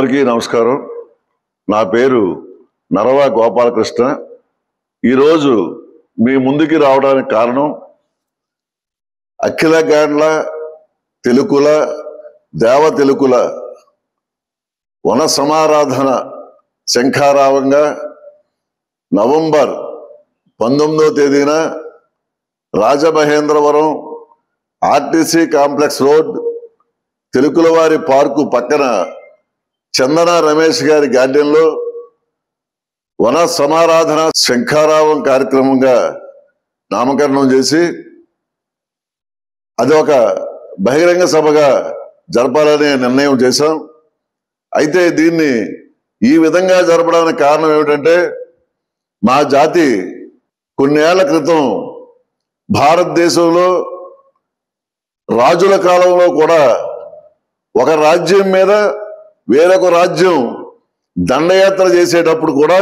అందరికీ నమస్కారం. నా పేరు నరవా గోపాలకృష్ణ. ఈరోజు మీ ముందుకి రావడానికి కారణం అఖిల గాండ్ల తెలుకుల దేవ తెలుకుల వన సమారాధన శంఖారావంగా నవంబర్ 19వ తేదీన రాజమహేంద్రవరం ఆర్టీసీ కాంప్లెక్స్ రోడ్ తెలుకులవారి పార్కు పక్కన చందన రమేష్ గారి గార్డెన్లో వన సమారాధన శంఖారావం కార్యక్రమంగా నామకరణం చేసి అది ఒక బహిరంగ సభగా జరపాలనే నిర్ణయం చేశాం. అయితే దీన్ని ఈ విధంగా జరపడానికి కారణం ఏమిటంటే, మా జాతి కొన్నేళ్ల క్రితం భారతదేశంలో రాజుల కాలంలో కూడా ఒక రాజ్యం మీద వేరొక రాజ్యం దండయాత్ర చేసేటప్పుడు కూడా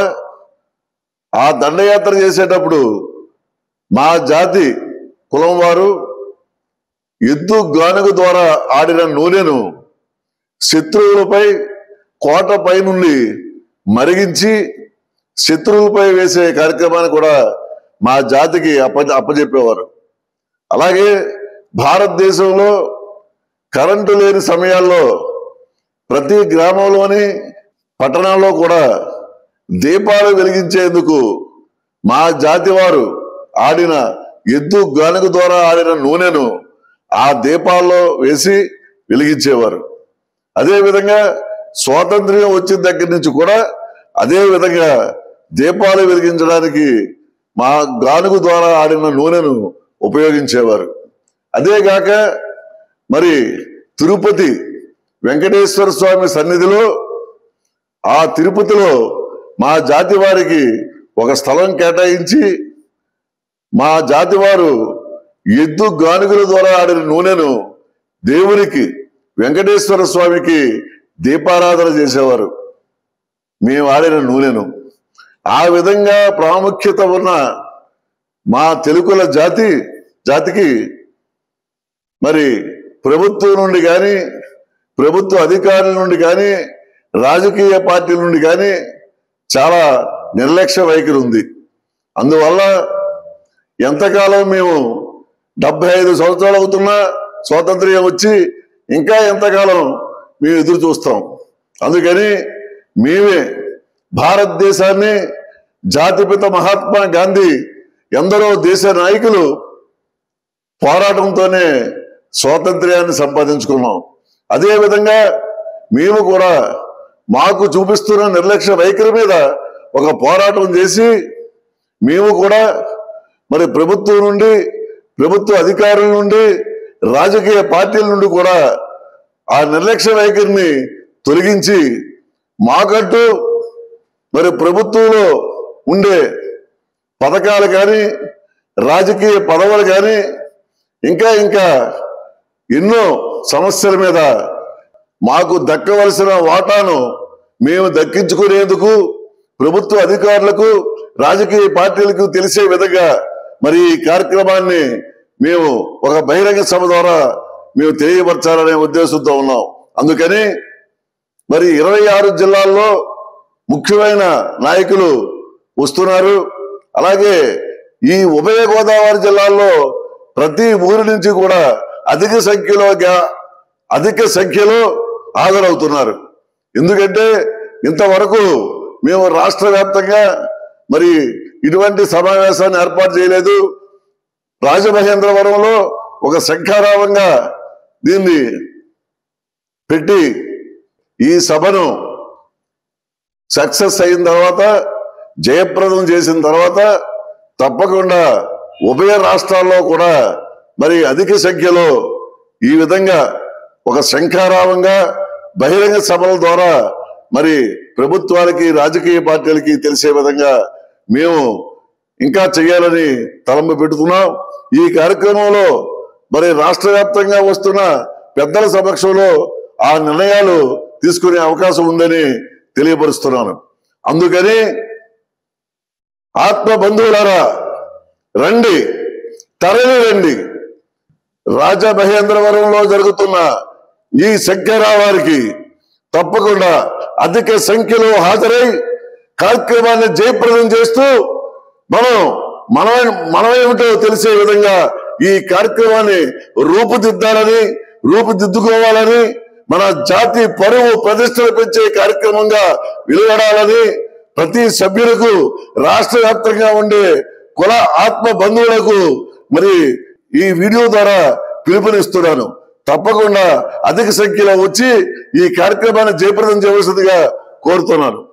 ఆ దండయాత్ర చేసేటప్పుడు మా జాతి కులం వారు ఎద్దు గానుగ ద్వారా ఆడిన నూనెను శత్రువులపై కోటపై నుండి మరిగించి శత్రువులపై వేసే కార్యక్రమాన్ని కూడా మా జాతికి అప్పచెప్పేవారు. అలాగే భారతదేశంలో కరెంటు లేని సమయాల్లో ప్రతి గ్రామంలోని పట్టణాల్లో కూడా దీపాలు వెలిగించేందుకు మా జాతి వారు ఆడిన ఎద్దు గానుగ ద్వారా ఆడిన నూనెను ఆ దీపాల్లో వేసి వెలిగించేవారు. అదేవిధంగా స్వాతంత్ర్యం వచ్చిన దగ్గర నుంచి కూడా అదే విధంగా దీపాలు వెలిగించడానికి మా గానుగ ద్వారా ఆడిన నూనెను ఉపయోగించేవారు. అదేగాక మరి తిరుపతి వెంకటేశ్వర స్వామి సన్నిధిలో ఆ తిరుపతిలో మా జాతి వారికి ఒక స్థలం కేటాయించి మా జాతి వారు ఎద్దు గానుగుల ద్వారా ఆడిన నూనెను దేవునికి వెంకటేశ్వర స్వామికి దీపారాధన చేసేవారు. మేము ఆడిన నూనెను ఆ విధంగా ప్రాముఖ్యత ఉన్న మా తెలుగుల జాతికి మరి ప్రభుత్వం నుండి కానీ ప్రభుత్వ అధికారుల నుండి కానీ రాజకీయ పార్టీల నుండి కానీ చాలా నిర్లక్ష్య వైఖరి ఉంది. అందువల్ల ఎంతకాలం మేము 75 సంవత్సరాలు అవుతున్నా స్వాతంత్ర్యం వచ్చి ఇంకా ఎంతకాలం మేము ఎదురు చూస్తాం. అందుకని మేమే భారతదేశాన్ని జాతిపిత మహాత్మా గాంధీ ఎందరో దేశ నాయకులు పోరాటంతోనే స్వాతంత్ర్యాన్ని సంపాదించుకున్నాం. అదేవిధంగా మేము కూడా మాకు చూపిస్తున్న నిర్లక్ష్య వైఖరి మీద ఒక పోరాటం చేసి మేము కూడా మరి ప్రభుత్వం నుండి ప్రభుత్వ అధికారుల నుండి రాజకీయ పార్టీల నుండి కూడా ఆ నిర్లక్ష్య వైఖరిని తొలగించి మాకంటూ మరి ప్రభుత్వంలో ఉండే పథకాలు కానీ రాజకీయ పదవులు కానీ ఇంకా ఎన్నో సమస్యల మీద మాకు దక్కవలసిన వాటాను మేము దక్కించుకునేందుకు ప్రభుత్వ అధికారులకు రాజకీయ పార్టీలకు తెలిసే విధంగా మరి ఈ కార్యక్రమాన్ని మేము ఒక బహిరంగ సభ ద్వారా మేము తెలియపరచాలనే ఉద్దేశంతో ఉన్నాం. అందుకని మరి 26 జిల్లాల్లో ముఖ్యమైన నాయకులు వస్తున్నారు. అలాగే ఈ ఉభయ గోదావరి జిల్లాల్లో ప్రతి ఊరి నుంచి కూడా అధిక సంఖ్యలో హాజరవుతున్నారు. ఎందుకంటే ఇంతవరకు మేము రాష్ట్ర వ్యాప్తంగా మరి ఇటువంటి సమావేశాన్ని ఏర్పాటు చేయలేదు. రాజమహేంద్రవరంలో ఒక శంఖారావంగా దీన్ని పెట్టి ఈ సభను సక్సెస్ అయిన తర్వాత జయప్రదం చేసిన తర్వాత తప్పకుండా ఉభయ రాష్ట్రాల్లో కూడా మరి అధిక సంఖ్యలో ఈ విధంగా ఒక శంఖారావంగా బహిరంగ సభల ద్వారా మరి ప్రభుత్వానికి రాజకీయ పార్టీలకి తెలిసే విధంగా మేము ఇంకా చేయాలని తలంపు పెడుతున్నాం. ఈ కార్యక్రమంలో మరి రాష్ట్ర వ్యాప్తంగా వస్తున్న పెద్దల సమక్షంలో ఆ నిర్ణయాలు తీసుకునే అవకాశం ఉందని తెలియపరుస్తున్నాను. అందుకని ఆత్మ బంధువులారా రండి, తరలి రండి. రాజమహేంద్రవరంలో జరుగుతున్న ఈ శంఖారావానికి తప్పకుండా అధిక సంఖ్యలో హాజరై కార్యక్రమాన్ని జయప్రదం చేస్తూ మనమేమిటో తెలిసే విధంగా ఈ కార్యక్రమాన్ని రూపుదిద్దుకోవాలని మన జాతి పరువు ప్రతిష్టలు పెంచే కార్యక్రమంగా వెలువడాలని ప్రతి సభ్యులకు రాష్ట్ర వ్యాప్తంగా ఉండే కుల ఆత్మ బంధువులకు మరి ఈ వీడియో ద్వారా పిలుపునిస్తున్నాను. తప్పకుండా అధిక సంఖ్యలో వచ్చి ఈ కార్యక్రమాన్ని జయప్రదం చేయవలసిందిగా కోరుతున్నాను.